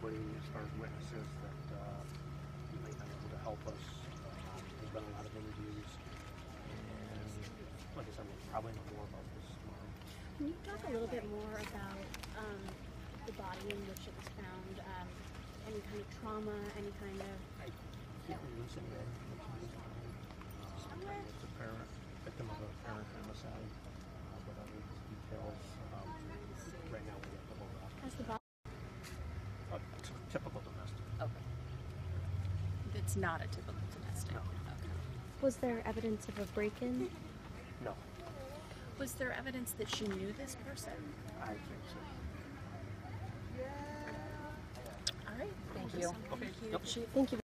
anybody as far as witnesses that you might not be able to help us. There's been a lot of interviews, and like I said, we'll probably know more about this tomorrow. Can you talk a little bit more about the body in which it was found? Any kind of trauma, any kind of... I can't release any information at this time. It's a parent, victim of a parent homicide, but other details, right now we have to hold off. Has the body... Typical domestic. Okay. It's not a typical domestic. No. Okay. Was there evidence of a break-in? No. Was there evidence that she knew this person? I think so. All right. Thank you. Okay. Thank you, Yep. Chief. Thank you.